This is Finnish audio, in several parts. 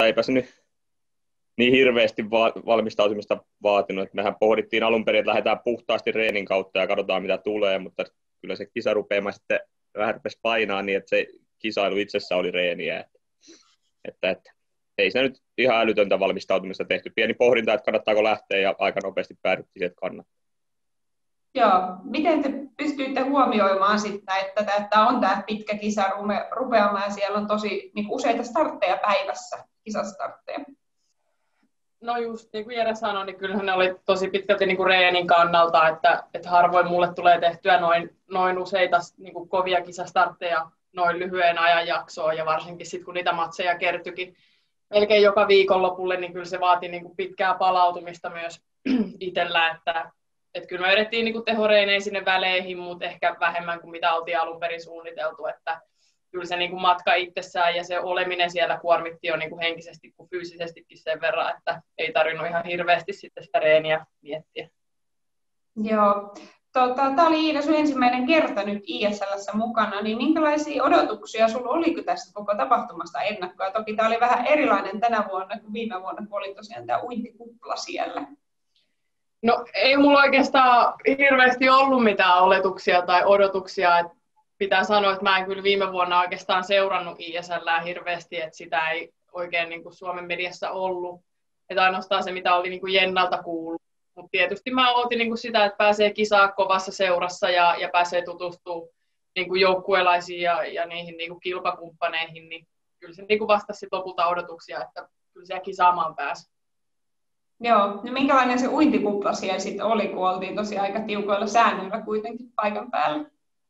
mutta eipä se nyt niin hirveästi valmistautumista vaatinut. Et mehän pohdittiin alun perin, että lähdetään puhtaasti reenin kautta ja katsotaan mitä tulee, mutta kyllä se kisarupeama sitten vähän rupesi painaa niin, että se kisailu itsessä oli reeniä. Että ei se nyt ihan älytöntä valmistautumista tehty. Pieni pohdinta, että kannattaako lähteä ja aika nopeasti päädyttiin siihen, että kannattaa. Joo. Miten te pystyitte huomioimaan sitten, että tämä on tämä pitkä kisarupeama ja siellä on tosi niin useita startteja päivässä, kisastartteja? No just niin kuin Jere sanoi, niin kyllähän ne oli tosi pitkälti niin kuin reenin kannalta, että harvoin mulle tulee tehtyä noin useita niin kuin kovia kisastartteja noin lyhyen ajan jaksoon ja varsinkin sitten kun niitä matseja kertyikin melkein joka viikonlopulle, niin kyllä se vaati niin kuin pitkää palautumista myös itsellä, että kyllä me edettiin niin kuin tehoreineen sinne väleihin, mutta ehkä vähemmän kuin mitä oltiin alun perin suunniteltu, että kyllä se niin kuin matka itsessään ja se oleminen siellä kuormitti jo niin kuin henkisesti kuin fyysisestikin sen verran, että ei tarvinnut ihan hirveästi sitten sitä reeniä miettiä. Joo. Tämä oli Iida sun ensimmäinen kerta nyt ISL:ssä mukana, niin minkälaisia odotuksia sulla oliko tästä koko tapahtumasta ennakkoa? Toki tämä oli vähän erilainen tänä vuonna kuin viime vuonna, kun oli tosiaan tämä uintikupla siellä. No ei mulla oikeastaan hirveästi ollut mitään oletuksia tai odotuksia. Että pitää sanoa, että mä en kyllä viime vuonna oikeastaan seurannut ISL:ää hirveästi, että sitä ei oikein niin kuin Suomen mediassa ollut. Että ainoastaan se, mitä oli niin kuin Jennalta kuullut. Mutta tietysti mä ootin niin kuin sitä, että pääsee kisaa kovassa seurassa ja pääsee tutustumaan niin kuin joukkuelaisiin ja niihin niin kuin kilpakumppaneihin. Niin kyllä se niin kuin vastasi lopulta odotuksia, että kyllä siellä kisaamaan pääsi. Joo, no minkälainen se uintikupla siellä sitten oli, kun oltiin tosi aika tiukoilla säännöillä kuitenkin paikan päällä?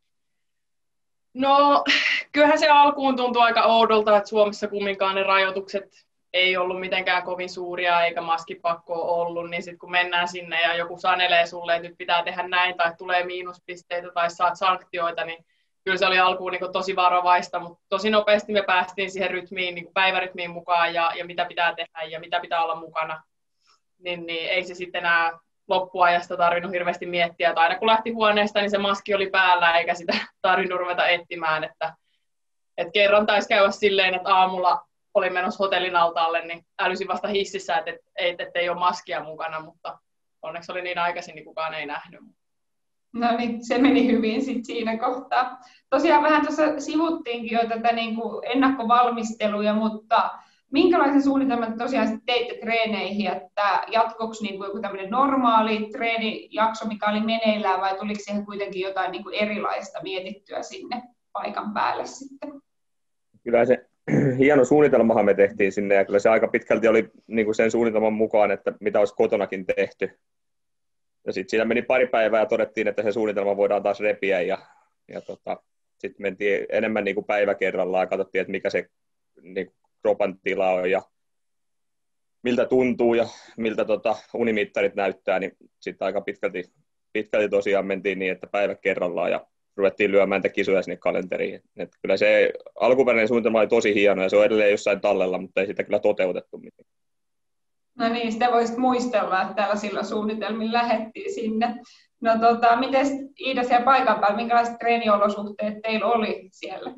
No, kyllähän se alkuun tuntui aika oudolta, että Suomessa kumminkaan ne rajoitukset ei ollut mitenkään kovin suuria eikä maskipakkoa ollut, niin sitten kun mennään sinne ja joku sanelee sulle, että nyt pitää tehdä näin tai tulee miinuspisteitä tai saat sanktioita, niin kyllä se oli alkuun niin tosi varovaista, mutta tosi nopeasti me päästiin siihen rytmiin, niin päivärytmiin mukaan ja mitä pitää tehdä ja mitä pitää olla mukana. Niin ei se sitten enää loppuajasta tarvinnut hirveästi miettiä, että aina kun lähti huoneesta, niin se maski oli päällä eikä sitä tarvinnut ruveta etsimään, että kerran taisi käydä silleen, että aamulla olin menossa hotellin altaalle, niin älysin vasta hississä, että ei ole maskia mukana, mutta onneksi oli niin aikaisin, niin kukaan ei nähnyt. No niin, se meni hyvin sit siinä kohtaa. Tosiaan vähän tuossa sivuttiinkin jo tätä niin kuin ennakkovalmisteluja, mutta minkälaisen suunnitelman tosiaan sitten teitte treeneihin, että jatkoiko niin kuin joku tämmöinen normaali treenijakso, mikä oli meneillään, vai tuliko siihen kuitenkin jotain niin kuin erilaista mietittyä sinne paikan päälle sitten? Kyllä se hieno suunnitelmahan me tehtiin sinne, ja kyllä se aika pitkälti oli niin kuin sen suunnitelman mukaan, että mitä olisi kotonakin tehty. Ja sitten siinä meni pari päivää ja todettiin, että se suunnitelma voidaan taas repiä, ja sitten mentiin enemmän niin kuin päivä kerrallaan ja katsottiin, että mikä se niin kuin kropan tila on ja miltä tuntuu ja miltä unimittarit näyttää, niin sitten aika pitkälti tosiaan mentiin niin, että päivä kerrallaan ja ruvettiin lyömään kisoja sinne kalenteriin. Et kyllä se alkuperäinen suunnitelma oli tosi hieno ja se on edelleen jossain tallella, mutta ei sitä kyllä toteutettu mitään. No niin, sitä voisit muistella, että tällaisilla suunnitelmilla lähdettiin sinne. No miten Iida siellä paikan päällä, minkälaiset treeniolosuhteet teillä oli siellä?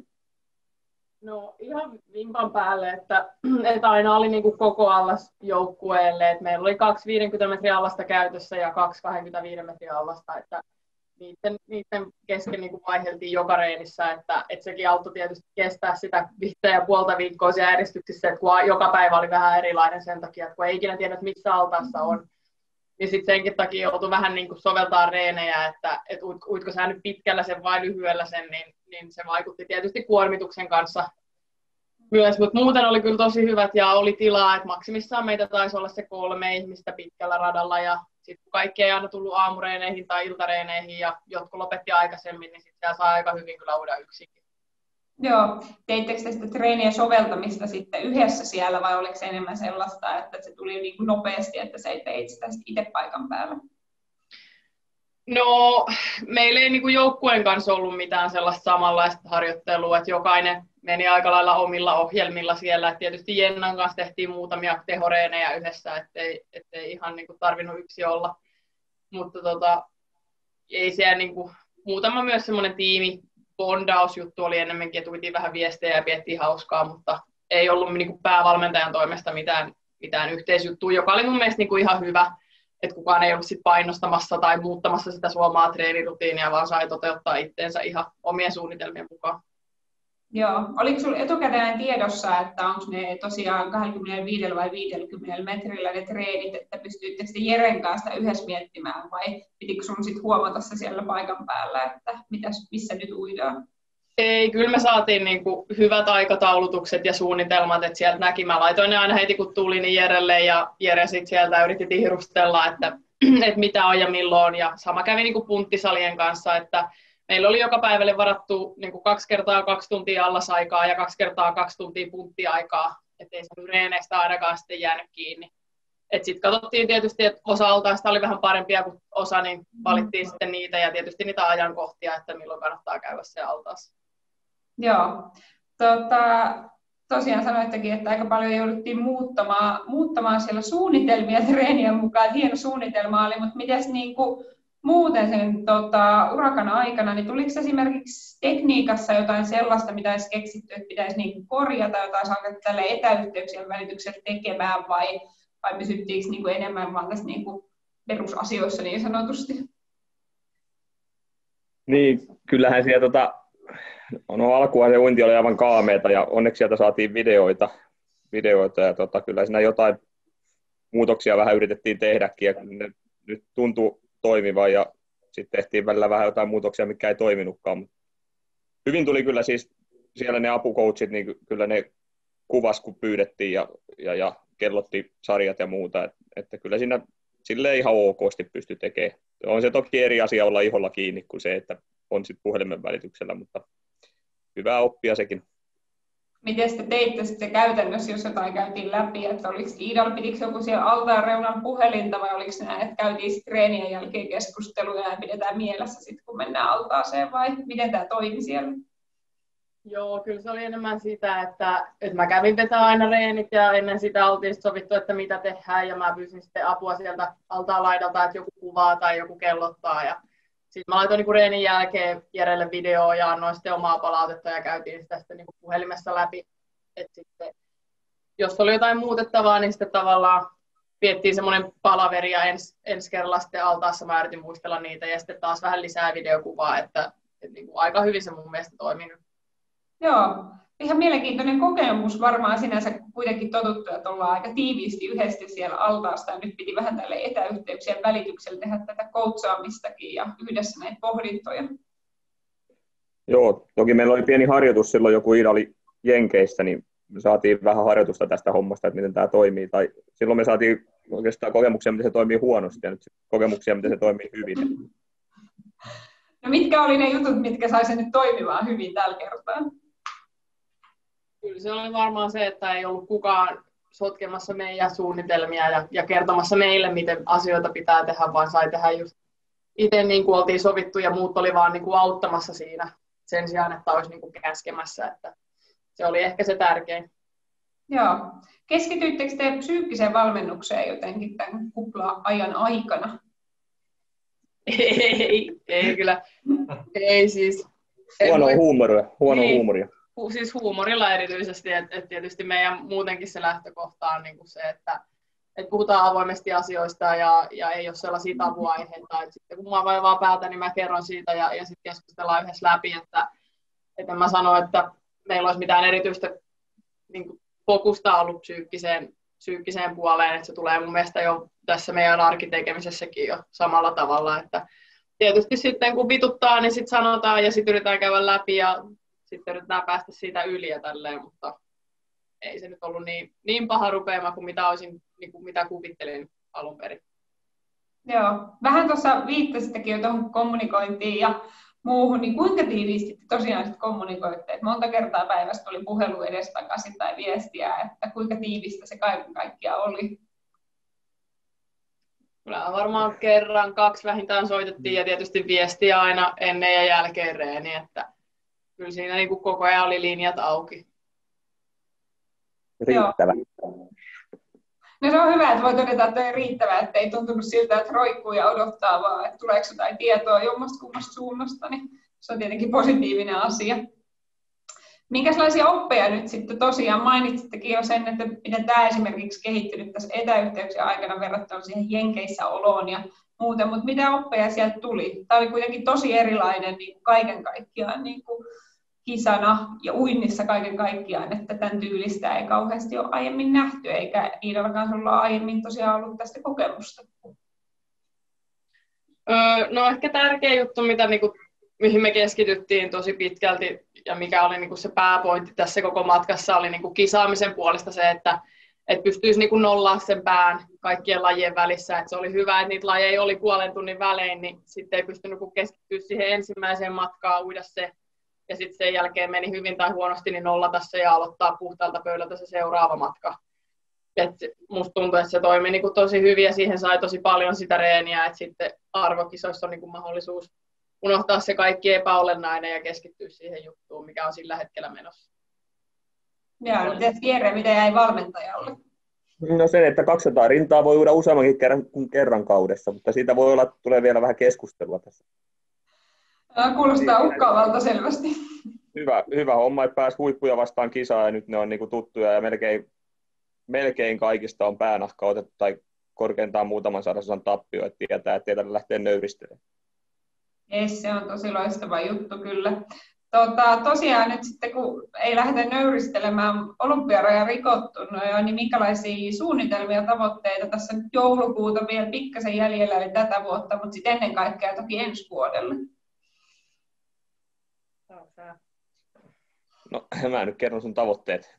No ihan vimpan päälle, että aina oli niin kuin koko allas joukkueelle. Et meillä oli 2 50 metrin allasta käytössä ja 2 25 metrin allasta. Että niiden kesken niin kuin vaiheltiin joka reenissä, että sekin auttoi tietysti kestää sitä 5,5 viikkoa siellä eristyksissä, että kun joka päivä oli vähän erilainen sen takia, että kun ei ikinä tiedä, missä altaassa on, niin sitten senkin takia joutui vähän niin kuin soveltaa reenejä, että uitko sä nyt pitkällä sen vai lyhyellä sen, niin se vaikutti tietysti kuormituksen kanssa myös, mutta muuten oli kyllä tosi hyvät ja oli tilaa, että maksimissaan meitä taisi olla se 3 ihmistä pitkällä radalla ja sitten kun kaikki ei aina tullut aamureeneihin tai iltareeneihin ja jotkut lopetti aikaisemmin, niin sitten siellä saa aika hyvin kyllä uida yksinkin. Joo, teittekö sitä treenien soveltamista sitten yhdessä siellä vai oliko se enemmän sellaista, että se tuli niin kuin nopeasti, että sä teit sitä itse paikan päällä? No, meillä ei niin kuin joukkueen kanssa ollut mitään sellaista samanlaista harjoittelua, että jokainen meni aika lailla omilla ohjelmilla siellä. Et tietysti Jennan kanssa tehtiin muutamia tehoreenejä yhdessä, ettei ihan niin kuin tarvinnut yksi olla. Mutta ei siellä niin kuin, muutama myös semmoinen tiimi bondausjuttu oli enemmänkin, että tuitiin vähän viestejä ja piettiin hauskaa, mutta ei ollut niin kuin päävalmentajan toimesta mitään yhteisjuttua, joka oli mun mielestä niin kuin ihan hyvä, että kukaan ei ollut sit painostamassa tai muuttamassa sitä suomaa treenirutiinia, vaan sai toteuttaa itteensä ihan omien suunnitelmien mukaan. Joo. Oliko sinulla etukäteen tiedossa, että onko ne tosiaan 25 vai 50 metrillä ne treenit, että pystyittekö te Jeren kanssa yhdessä miettimään vai pitikö sun sit huomata se siellä paikan päällä, että missä nyt uidaan? Ei, kyllä me saatiin niinku hyvät aikataulutukset ja suunnitelmat, että sieltä näki. Mä laitoin ne aina heti kun tuli niin Jerelle ja Jere sitten sieltä yritti tihrustella, että mitä on ja milloin. Ja sama kävi niinku punttisalien kanssa, että meillä oli joka päivälle varattu niinku 2 kertaa 2 tuntia allasaikaa ja 2 kertaa 2 tuntia punttiaikaa, ettei se reeneistä ainakaan sitten jäänyt kiinni. Sitten katsottiin tietysti, että osa altaista oli vähän parempia kuin osa, niin valittiin sitten niitä ja tietysti niitä ajankohtia, että milloin kannattaa käydä se altaassa. Joo. Tosiaan sanoittekin, että aika paljon jouduttiin muuttamaan siellä suunnitelmia treenien mukaan. Hieno suunnitelma oli, mutta mites niinku muuten sen urakan aikana, niin tuliko esimerkiksi tekniikassa jotain sellaista, mitä olisi keksitty, että pitäisi niinku korjata, jotain saada tälle etäyhteyksien välityksellä tekemään, vai pysyttiinkö niinku enemmän vaan tässä niinku perusasioissa niin sanotusti? Niin, kyllähän siellä alkuun se uinti oli aivan kaameeta ja onneksi sieltä saatiin videoita ja kyllä siinä jotain muutoksia vähän yritettiin tehdäkin ja ne nyt tuntuu toimivan ja sitten tehtiin välillä vähän jotain muutoksia, mikä ei toiminutkaan. Mutta hyvin tuli kyllä siis siellä ne apucoachit, niin kyllä ne kuvas kun pyydettiin ja kellotti sarjat ja muuta, että kyllä siinä silleen ihan okosti pystyi tekemään. On se toki eri asia olla iholla kiinni kuin se, että on sitten puhelimen välityksellä, mutta hyvää oppia sekin. Miten te teitte sitten käytännössä, jos jotain käytiin läpi, että oliko Iidalla, pidikö joku siellä altaan reunan puhelinta vai oliko näin, että käytiin sitten treenien jälkeen keskusteluja ja pidetään mielessä sitten, kun mennään altaaseen vai miten tämä toimi siellä? Joo, kyllä se oli enemmän sitä, että mä kävin vetää aina reenit ja ennen sitä oltiin sovittu, että mitä tehdään ja mä pyysin sitten apua sieltä altaan laidalta, että joku kuvaa tai joku kellottaa ja sitten mä laitoin niinku reenin jälkeen Jerelle videoa ja annoin sitten omaa palautetta ja käytiin sitä sitten niinku puhelimessa läpi. Et sitten, jos oli jotain muutettavaa, niin sitten tavallaan viettiin semmoinen palaveri ja ensi kerralla sitten altaassa mä yritin muistella niitä ja sitten taas vähän lisää videokuvaa, että niinku aika hyvin se mun mielestä toimii. Joo, ihan mielenkiintoinen kokemus varmaan sinänsä kuitenkin totuttu, että ollaan aika tiiviisti yhdessä siellä altaasta ja nyt piti vähän tälle etäyhteyksien välityksellä tehdä tätä coachaamistakin ja yhdessä näitä pohdintoja. Joo, toki meillä oli pieni harjoitus silloin, joku Iida oli Jenkeissä, niin me saatiin vähän harjoitusta tästä hommasta, että miten tämä toimii. Tai silloin me saatiin oikeastaan kokemuksia, miten se toimii huonosti ja nyt kokemuksia, miten se toimii hyvin. No mitkä oli ne jutut, mitkä sai sen nyt toimimaan hyvin tällä kertaa? Kyllä se oli varmaan se, että ei ollut kukaan sotkemassa meidän suunnitelmia ja kertomassa meille, miten asioita pitää tehdä, vaan sai tehdä just itse niin kuin oltiin sovittu ja muut oli vaan niin kuin auttamassa siinä sen sijaan, että olisi niin kuin käskemässä. Että se oli ehkä se tärkein. Joo. Keskityittekö te psyykkiseen valmennukseen jotenkin tämän kupla-ajan aikana? Ei kyllä. Ei siis. Huumoria. Siis huumorilla erityisesti, että tietysti meidän muutenkin se lähtökohta on niin kuin se, että puhutaan avoimesti asioista ja ei ole sellaisia tabuaiheita. Että sitten kun mua vaivaa päätä, niin mä kerron siitä ja sitten keskustellaan yhdessä läpi, että en mä sano, että meillä olisi mitään erityistä niin kuin fokusta ollut psyykkiseen puoleen, että se tulee mun mielestä jo tässä meidän arkitekemisessäkin jo samalla tavalla, että tietysti sitten kun vituttaa, niin sitten sanotaan ja sitten yritetään käydä läpi ja sitten yritetään päästä siitä yli ja tälleen, mutta ei se nyt ollut niin paha rupeama kuin mitä kuvittelin alun perin. Joo, vähän tuossa viittasittekin jo tuohon kommunikointiin ja muuhun, niin kuinka tiiviisti tosiaan sitten kommunikoitte? Että monta kertaa päivästä oli puhelu edestakaisin tai viestiä, että kuinka tiivistä se kaiken kaikkiaan oli? Kyllä varmaan kerran, 2 vähintään soitettiin ja tietysti viestiä aina ennen ja jälkeen reeni, että kyllä siinä niin kuin koko ajan oli linjat auki. Riittävä. No se on hyvä, että voi todeta, että on riittävä, että ei tuntunut siltä, että roikkuu ja odottaa vaan, että tuleeko jotain tietoa jommasta kummasta suunnasta, niin se on tietenkin positiivinen asia. Minkälaisia oppeja nyt sitten tosiaan mainitsittekin jo sen, että miten tämä esimerkiksi kehittynyt tässä etäyhteyksien aikana verrattuna siihen Jenkeissä oloon ja muuten, mutta mitä oppeja sieltä tuli? Tämä oli kuitenkin tosi erilainen niin kuin kaiken kaikkiaan niin kuin kisana ja uinnissa kaiken kaikkiaan, että tämän tyylistä ei kauheasti ole aiemmin nähty, eikä Iidallakaan sulla ole aiemmin tosiaan ollut tästä kokemusta. No ehkä tärkeä juttu, mihin me keskityttiin tosi pitkälti ja mikä oli se pääpointti tässä koko matkassa, oli kisaamisen puolesta se, että pystyisi nollaa sen pään kaikkien lajien välissä. Että se oli hyvä, että niitä lajeja oli puolen tunnin välein, niin sitten ei pystynyt keskittyä siihen ensimmäiseen matkaan, uida se. Ja sitten sen jälkeen meni hyvin tai huonosti, niin nollata se ja aloittaa puhtaalta pöydältä se seuraava matka. Musta tuntuu, että se toimi tosi hyvin ja siihen sai tosi paljon sitä reeniä, että sitten arvokisoissa on mahdollisuus unohtaa se kaikki epäolennainen ja keskittyä siihen juttuun, mikä on sillä hetkellä menossa. Joo, no Jere, mitä jäi valmentajalle? No se, että 200 rintaa voi uida useammankin kerran kaudessa, mutta siitä voi olla, että tulee vielä vähän keskustelua tässä. Kuulostaa uhkaavalta selvästi. Hyvä homma, että pääsi huippuja vastaan kisaan ja nyt ne on tuttuja ja melkein kaikista on päänahka otettu tai korkeintaan muutaman sadasosan tappio, että tietää, että ei lähteä nöyristelemään. Se on tosi loistava juttu kyllä. Tosiaan nyt sitten, kun ei lähdetä nöyristelemään, olympiaraja rikottu, niin minkälaisia suunnitelmia ja tavoitteita tässä nyt joulukuuta vielä pikkasen jäljellä, eli tätä vuotta, mutta sitten ennen kaikkea toki ensi vuodelle? No, mä nyt kerron sun tavoitteet.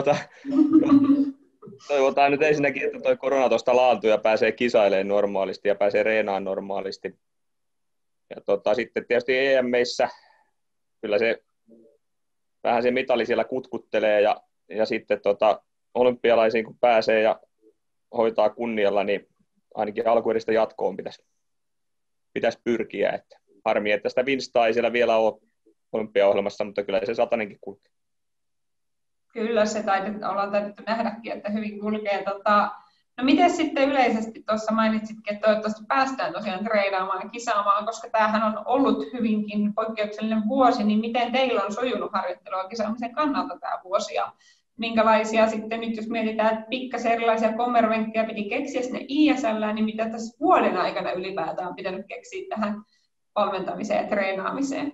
Toivotaan nyt ensinnäkin, että toi korona tuosta laantuu ja pääsee kisailemaan normaalisti ja pääsee reenaamaan normaalisti. Ja sitten tietysti EM-meissä kyllä se vähän se mitali siellä kutkuttelee ja sitten olympialaisiin kun pääsee ja hoitaa kunnialla, niin ainakin alkueristä jatkoon pitäisi pyrkiä. Että harmi, että sitä Vinstaa ei siellä vielä ole olympiaohjelmassa, mutta kyllä se satanenkin kulkee. Kyllä se ollaan taidettu nähdäkin, että hyvin kulkee. No miten sitten yleisesti tuossa mainitsitkin, että toivottavasti päästään tosiaan treenaamaan ja kisaamaan, koska tämähän on ollut hyvinkin poikkeuksellinen vuosi, niin miten teillä on sujunut harjoittelua kisaamisen kannalta tämä vuosi ja minkälaisia sitten nyt, jos mietitään, että pikkasen erilaisia kommervenkkejä piti keksiä sinne ISL, niin mitä tässä vuoden aikana ylipäätään on pitänyt keksiä tähän valmentamiseen ja treenaamiseen?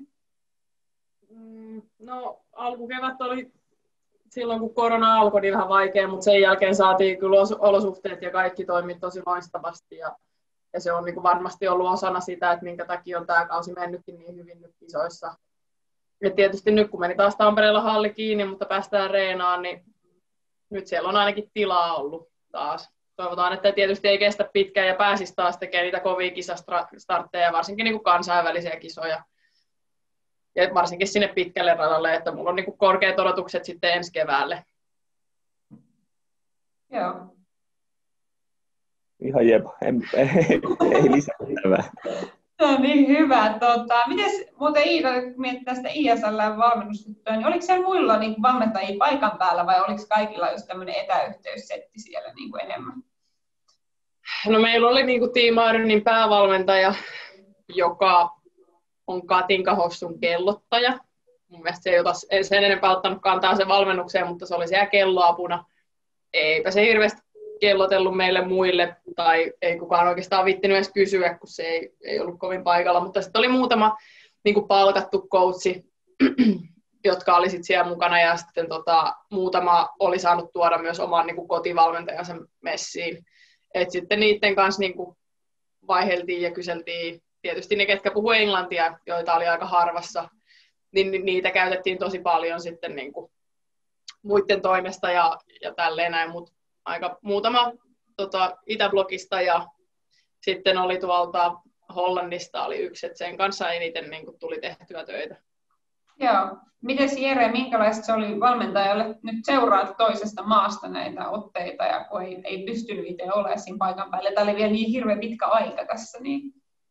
No alkukevät oli silloin, kun korona alkoi, niin vähän vaikea, mutta sen jälkeen saatiin kyllä olosuhteet ja kaikki toimi tosi loistavasti. Ja se on varmasti ollut osana sitä, että minkä takia on tämä kausi mennytkin niin hyvin nyt kisoissa. Ja tietysti nyt, kun meni taas Tampereella halli kiinni, mutta päästään reenaan, niin nyt siellä on ainakin tilaa ollut taas. Toivotaan, että tietysti ei kestä pitkään ja pääsisi taas tekemään niitä kovia kisastartteja, varsinkin kansainvälisiä kisoja. Ja varsinkin sinne pitkälle radalle, että mulla on korkeat odotukset sitten ensi keväälle. Joo. Ihan jep, ei lisättävää. No niin, hyvä. Mites muuten Iida, kun mietit tästä ISL-valmennustyttöä, niin oliko siellä muilla valmentajia paikan päällä vai oliko kaikilla just tämmöinen etäyhteyssetti siellä enemmän? No meillä oli Team Ironin päävalmentaja, joka on Katinka Hossun kellottaja. Mun mielestä se ei ota sen enempää ottanut kantaa sen valmennukseen, mutta se oli siellä kelloapuna. Eipä se hirveästi kellotellut meille muille, tai ei kukaan oikeastaan viittinyt edes kysyä, kun se ei ollut kovin paikalla. Mutta sitten oli muutama palkattu coachi, jotka oli sit siellä mukana, ja sitten muutama oli saanut tuoda myös oman kotivalmentajansa messiin. Et sitten niiden kanssa vaiheltiin ja kyseltiin. Tietysti ne, ketkä puhuivat englantia, joita oli aika harvassa, niin niitä käytettiin tosi paljon sitten muiden toimesta ja tälleen näin, mutta aika muutama Itäblogista ja sitten oli tuolta Hollannista oli yksi, että sen kanssa eniten tuli tehtyä töitä. Joo. Mites Jere, minkälaista se oli valmentajalle nyt seuraa toisesta maasta näitä otteita, ja kun ei pystynyt itse olemaan siinä paikan päällä. Tämä oli vielä niin hirveän pitkä aika tässä. Niin...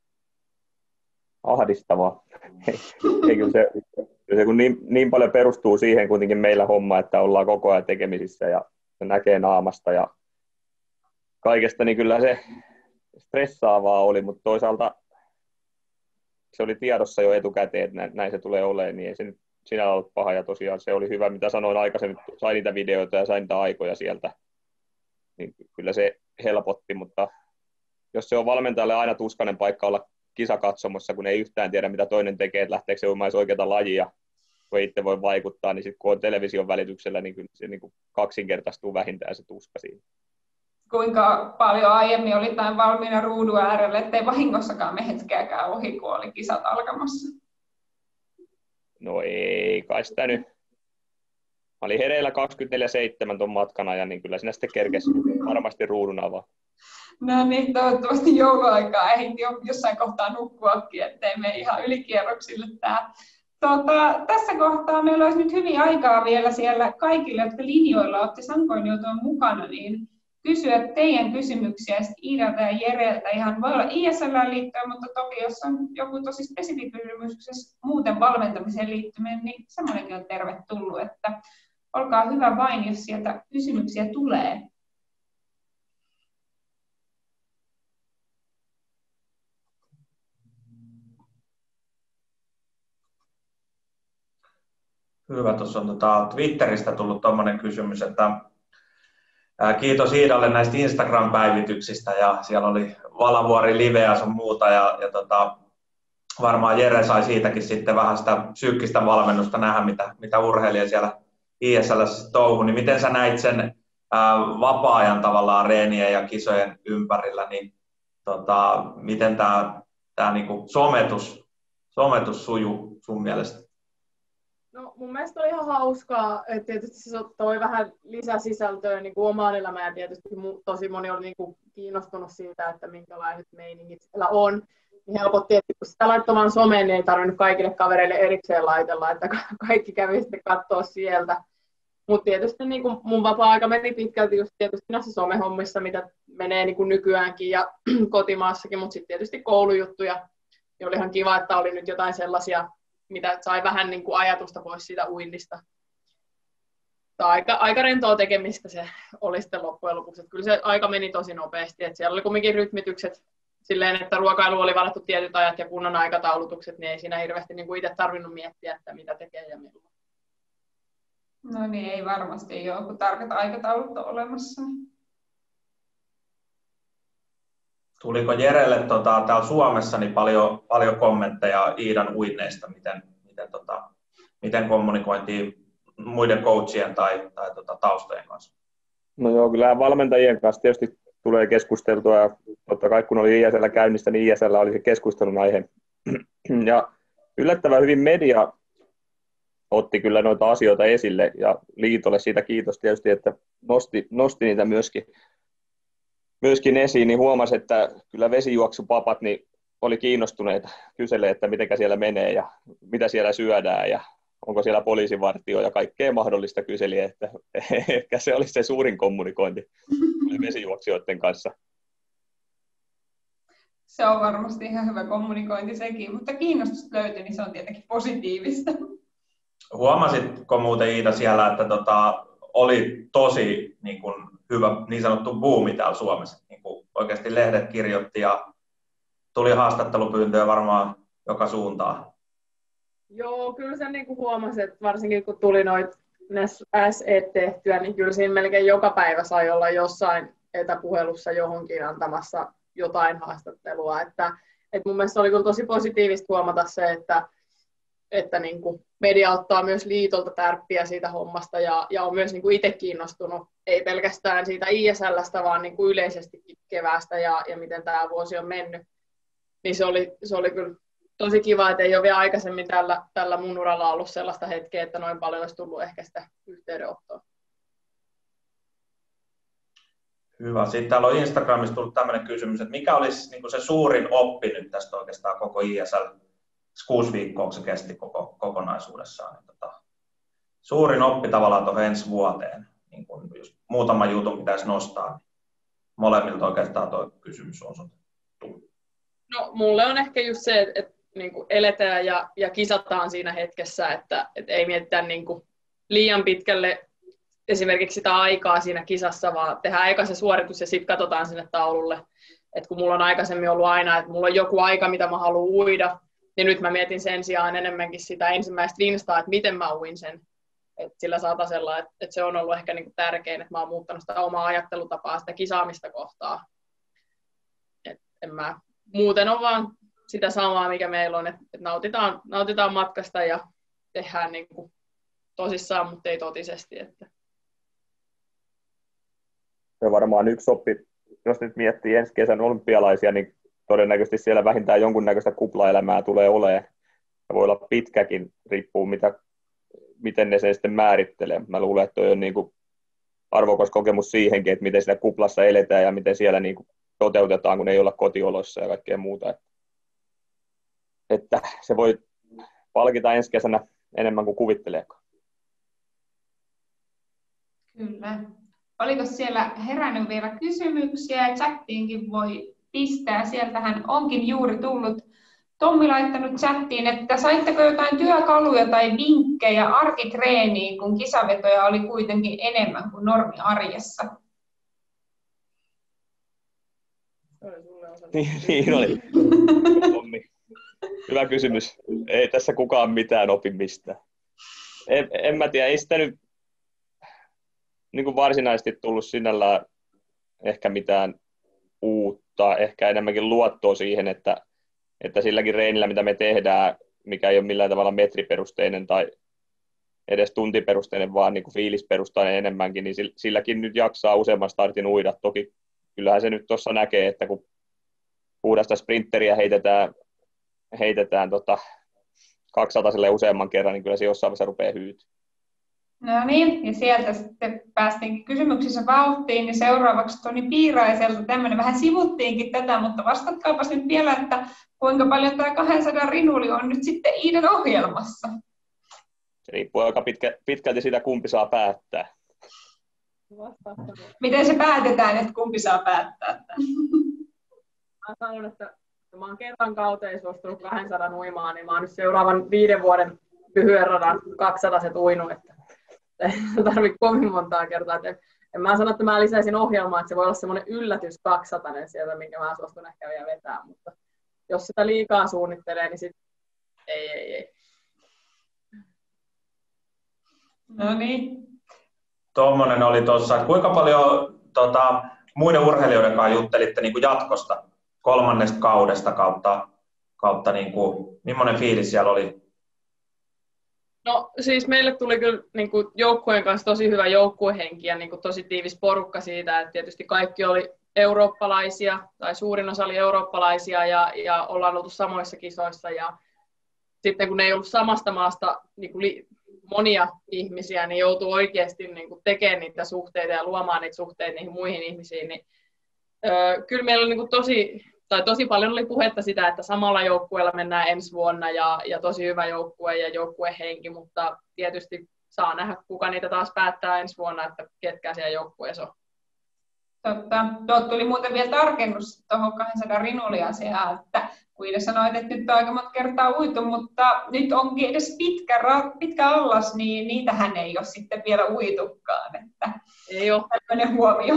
Ahdistavaa. Ei, kyllä se kun niin paljon perustuu siihen kuitenkin meillä homma, että ollaan koko ajan tekemisissä ja se näkee naamasta ja kaikesta, niin kyllä se stressaavaa oli, mutta toisaalta se oli tiedossa jo etukäteen, että näin se tulee olemaan, niin ei se nyt sinällä ollut paha, ja tosiaan se oli hyvä, mitä sanoin aikaisemmin, sain niitä videoita ja sain niitä aikoja sieltä, niin kyllä se helpotti, mutta jos se on valmentajalle aina tuskainen paikka olla kisakatsomossa, kun ei yhtään tiedä, mitä toinen tekee, että lähteekö se uimaan oikeata lajia, kun ei itse voi vaikuttaa, niin sitten kun on television välityksellä, niin kyllä se niin kuin kaksinkertaistuu vähintään se tuska siinä. Kuinka paljon aiemmin oli tämän valmiina ruudun äärelle, ettei vahingossakaan me hetkeäkään ohi, kun oli kisat alkamassa? No ei kai sitä nyt. Mä olin hereillä 24/7 ton matkana, ja niin kyllä sinä sitten kerkesi varmasti ruudun avaa. No niin, toivottavasti jouluaikaa ehti jossain kohtaa nukkuakin, ettei mene ihan ylikierroksille tämä. Tässä kohtaa meillä olisi nyt hyvin aikaa vielä siellä kaikille, jotka linjoilla olette sankoinjoutoon mukana, niin kysyä teidän kysymyksiä Iidalta ja Jereltä. Ihan voi olla ISL liittyen, mutta toki jos on joku tosi spesifi kysymys muuten valmentamiseen liittymään, niin semmoinenkin on tervetullut. Että olkaa hyvä vain, jos sieltä kysymyksiä tulee. Hyvä, tuossa on Twitteristä tullut tuommoinen kysymys, että kiitos Iidalle näistä Instagram-päivityksistä, ja siellä oli Valavuori live ja sun muuta, ja varmaan Jere sai siitäkin sitten vähän sitä psyykkistä valmennusta nähdä, mitä urheilija siellä ISL:ssä touhui, niin miten sä näit sen vapaa-ajan tavallaan reenien ja kisojen ympärillä, niin miten tämä niinku sometus sujuu sun mielestä? No, mun mielestä oli ihan hauskaa, että tietysti se toi vähän lisäsisältöä niin kuin omaan elämään, ja tietysti tosi moni oli niin kuin kiinnostunut siitä, että minkälaiset meiningit siellä on. Niin helpotti, että kun sitä laittoi vaan someen, niin ei tarvinnut kaikille kavereille erikseen laitella, että kaikki kävi sitten katsoa sieltä. Mutta tietysti niin kuin mun vapaa-aika meni pitkälti just tietysti näissä somehommissa, mitä menee niin kuin nykyäänkin ja kotimaassakin, mutta sitten tietysti koulujuttuja. Niin oli ihan kiva, että oli nyt jotain sellaisia, mitä sai vähän niin kuin ajatusta pois siitä uinnista. Aika rentoa tekemistä se oli sitten loppujen lopuksi. Kyllä se aika meni tosi nopeasti. Että siellä oli kumminkin rytmitykset silleen, että ruokailu oli varattu tietyt ajat ja kunnon aikataulutukset, niin ei siinä hirveästi niin kuin itse tarvinnut miettiä, että mitä tekee ja milloin. No niin, ei varmasti ole, kun tarkat aikataulut on olemassa. Tuliko Jerelle täällä Suomessa niin paljon kommentteja Iidan uinneista, miten kommunikointiin muiden coachien tai taustojen kanssa? No joo, kyllä valmentajien kanssa tietysti tulee keskusteltua, ja totta kai kun oli ISL käynnissä, niin ISL oli se keskustelun aihe. Ja yllättävän hyvin media otti kyllä noita asioita esille, ja liitolle siitä kiitos tietysti, että nosti niitä myöskin esiin, niin huomasi, että kyllä vesijuoksupapat niin oli kiinnostuneita kyselee, että miten siellä menee ja mitä siellä syödään ja onko siellä poliisivartio ja kaikkea mahdollista kyseli, että ehkä se oli se suurin kommunikointi vesijuoksijoiden kanssa. Se on varmasti ihan hyvä kommunikointi sekin, mutta kiinnostusta löytyi, niin se on tietenkin positiivista. Huomasitko muuten Iida siellä, että oli tosi niin kuin, hyvä niin sanottu buumi täällä Suomessa? Niin kuin oikeasti lehdet kirjoitti ja tuli haastattelupyyntöjä varmaan joka suuntaan. Joo, kyllä sen niin kuin huomasi, että varsinkin kun tuli noita SE tehtyä, niin kyllä siinä melkein joka päivä sai olla jossain etäpuhelussa johonkin antamassa jotain haastattelua. Että mun mielestä oli kyllä tosi positiivista huomata se, että niin kuin media ottaa myös liitolta tärppiä siitä hommasta ja on myös niin kuin itse kiinnostunut, ei pelkästään siitä ISL:stä, vaan niin kuin yleisestikin keväästä ja miten tämä vuosi on mennyt. Niin se oli kyllä tosi kiva, että ei ole vielä aikaisemmin tällä mun uralla ollut sellaista hetkeä, että noin paljon olisi tullut ehkä sitä yhteydenottoa. Hyvä. Sitten täällä on Instagramissa tullut tämmöinen kysymys, että mikä olisi niin kuin se suurin oppi nyt tästä oikeastaan koko ISL 6 viikkoa, kun se kesti kokonaisuudessaan. Suurin oppi tavallaan tuohon ensi vuoteen, niin kun jos muutama jutun pitäisi nostaa, niin molemmilta oikeastaan tuo kysymys on osoitettu. No, mulle on ehkä just se, että niin kuin eletään ja kisataan siinä hetkessä, että ei mietitä niin kuin liian pitkälle esimerkiksi sitä aikaa siinä kisassa, vaan tehdään eka se suoritus ja sitten katsotaan sinne taululle. Et kun mulla on aikaisemmin ollut aina, että mulla on joku aika, mitä mä haluan uida, Ja nyt mä mietin sen sijaan enemmänkin sitä ensimmäistä vinstaa, että miten mä uin sen. Et sillä satasella, että se on ollut ehkä niinku tärkein, että mä oon muuttanut sitä omaa ajattelutapaa, sitä kisaamista kohtaa. Muuten on vaan sitä samaa, mikä meillä on, että nautitaan matkasta ja tehdään niinku tosissaan, mutta ei totisesti. Että. Se varmaan yksi oppi, jos nyt miettii ensi kesän olympialaisia, niin todennäköisesti siellä vähintään jonkunnäköistä kuplaelämää tulee olemaan. Se voi olla pitkäkin, riippuu miten ne sen sitten määrittelee. Mä luulen, että toi on niin kuin arvokas kokemus siihenkin, että miten siinä kuplassa eletään ja miten siellä niin kuin toteutetaan, kun ei olla kotioloissa ja kaikkea muuta. Että se voi palkita ensi kesänä enemmän kuin kuvitteleekaan. Kyllä. Oliko siellä herännyt vielä kysymyksiä? Chattiinkin voi pistää. Sieltähän onkin juuri tullut. Tommi laittanut chattiin, että saitteko jotain työkaluja tai vinkkejä arkitreeniin, kun kisavetoja oli kuitenkin enemmän kuin normiarjessa? Niin oli. Tommi. Hyvä kysymys. Ei tässä kukaan mitään opi mistään. En mä tiedä, ei sitä nyt niin kuin varsinaisesti tullut sinällään ehkä mitään uutta, ehkä enemmänkin luottoa siihen, että silläkin reenillä, mitä me tehdään, mikä ei ole millään tavalla metriperusteinen tai edes tuntiperusteinen, vaan niin kuin fiilisperustainen enemmänkin, niin silläkin nyt jaksaa useamman startin uida. Toki kyllähän se nyt tuossa näkee, että kun puhdasta sprinteriä heitetään 200 useamman kerran, niin kyllä se jossain vaiheessa rupeaa hyytyä. No niin, ja sieltä sitten päästiinkin kysymyksissä vauhtiin, niin seuraavaksi Toni Piiraiselta tämmöinen, vähän sivuttiinkin tätä, mutta vastatkaapas nyt vielä, että kuinka paljon tämä 200 rinuli on nyt sitten Iiden ohjelmassa? Se riippuu aika pitkälti siitä, kumpi saa päättää. Miten se päätetään, että kumpi saa päättää? Mä sanon, että mä oon kerran kauteen suostunut 200 uimaan, niin mä oon nyt seuraavan 5 vuoden lyhyen radan 200 uinut, että ei tarvitse kovin montaa kertaa. En mä sano, että mä lisäisin ohjelmaa, että se voi olla semmoinen yllätys 200 sieltä, minkä mä suostun ehkä vielä vetämään, mutta jos sitä liikaa suunnittelee, niin sitten ei. No niin. Tuommoinen oli tuossa, että kuinka paljon muiden urheilijoiden kanssa juttelitte niin kuin jatkosta 3. kaudesta kautta niin kuin, millainen fiilis siellä oli? No siis meille tuli kyllä niin kuin joukkueen kanssa tosi hyvä joukkuehenki ja niin kuin tosi tiivis porukka siitä, että tietysti kaikki oli eurooppalaisia tai suurin osa oli eurooppalaisia ja ollaan oltu samoissa kisoissa ja sitten kun ne ei ollut samasta maasta niin kuin monia ihmisiä, niin joutuu oikeasti niin kuin tekemään niitä suhteita ja luomaan niitä suhteita niihin muihin ihmisiin, niin kyllä meillä oli niin kuin tosi paljon oli puhetta sitä, että samalla joukkueella mennään ensi vuonna ja tosi hyvä joukkue ja joukkuehenki, mutta tietysti saa nähdä, kuka niitä taas päättää ensi vuonna, että ketkä siellä joukkueessa on. Totta. Tuolta tuli muuten vielä tarkennus tuohon 200 rinuliasiaan, että Kuide sanoit, että nyt on aika monta kertaa uitu, mutta nyt onkin edes pitkä allas, niin niitähän ei ole sitten vielä uitukaan. Että ei ole. Tällainen huomio.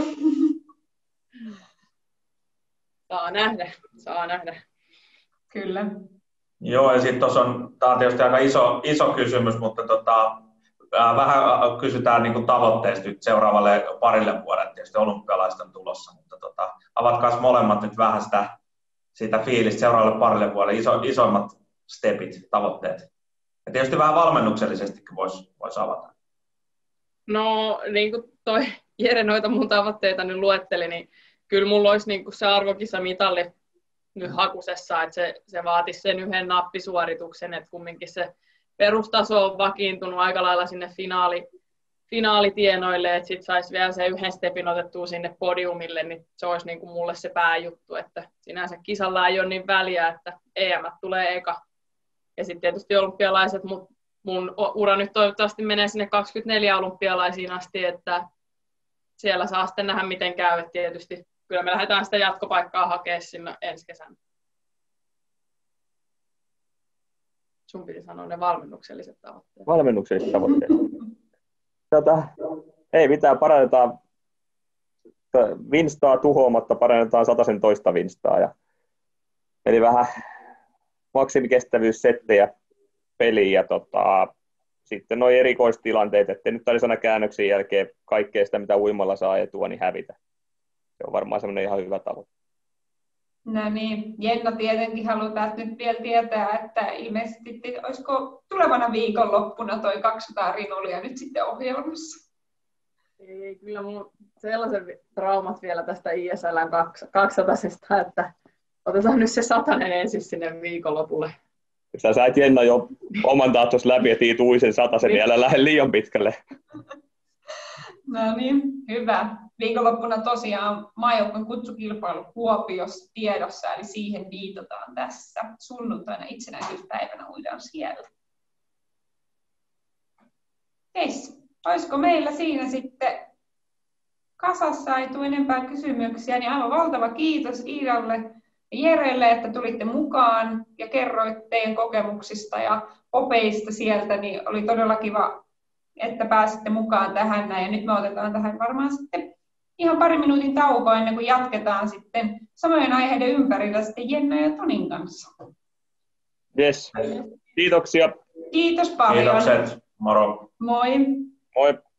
Saa nähdä. Kyllä. Joo, ja sitten tuossa tämä on tietysti aika iso kysymys, mutta vähän kysytään niin kuin tavoitteista nyt seuraavalle parille vuodelle, tietysti olympialaista on tulossa, mutta avatkaas molemmat nyt vähän sitä fiilistä seuraavalle parille vuodelle, isoimmat stepit, tavoitteet. Ja tietysti vähän valmennuksellisestikin voisi avata. No, niin kuin toi Jere noita mun tavoitteita nyt luetteli, niin kyllä mulla olisi niin kuin se arvokisamitalli nyt hakusessa, että se vaatisi sen yhden nappisuorituksen, että kumminkin se perustaso on vakiintunut aika lailla sinne finaalitienoille, että sitten saisi vielä se yhden stepin otettua sinne podiumille, niin se olisi niin kuin mulle se pääjuttu, että sinänsä kisalla ei ole niin väliä, että EM tulee eka. Ja sitten tietysti olympialaiset, mutta mun ura nyt toivottavasti menee sinne 24 olympialaisiin asti, että siellä saa sitten nähdä, miten käy. Et tietysti kyllä me lähdetään sitä jatkopaikkaa hakemaan sinne ensi kesänä. Sun piti sanoa ne valmennukselliset tavoitteet. Valmennukselliset tavoitteet. Ei mitään, parannetaan vinstaa tuhoamatta, parannetaan 112 vinstaa. Eli vähän maksimikestävyyssettejä peliin ja sitten nuo erikoistilanteet, ettei nyt tarvitse aina käännöksen jälkeen kaikkea sitä, mitä uimalla saa etua, niin hävitä. Se on varmaan semmoinen ihan hyvä tavoite. No niin, Jenna tietenkin halutaan nyt vielä tietää, että ilmeisesti olisiko tulevana viikonloppuna toi 200 rinulia nyt sitten ohjelmassa? Ei, kyllä mun sellaiset traumat vielä tästä ISL:n 200, että otetaan nyt se 100 ensin sinne viikonlopulle. Sä sait Jenna jo oman tahtos läpi, että uisen 100 niin älä lähde liian pitkälle. No niin, hyvä. Viikonloppuna tosiaan maajoukkueen kutsukilpailu Kuopiossa tiedossa, eli siihen viitataan tässä. Sunnuntaina itsenäisyyspäivänä uidaan siellä. Yes. Olisiko meillä siinä sitten kasassa, ei tule enempää kysymyksiä, niin aivan valtava kiitos Iidalle ja Jerelle, että tulitte mukaan ja kerroitte teidän kokemuksista ja opeista sieltä, niin oli todella kiva, että pääsitte mukaan tähän näin. Ja nyt me otetaan tähän varmaan sitten ihan pari minuutin taukoa ennen kuin jatketaan sitten samojen aiheiden ympärillä sitten Jenna ja Tonin kanssa. Yes. Kiitoksia. Kiitos paljon. Kiitokset. Moro. Moi. Moi.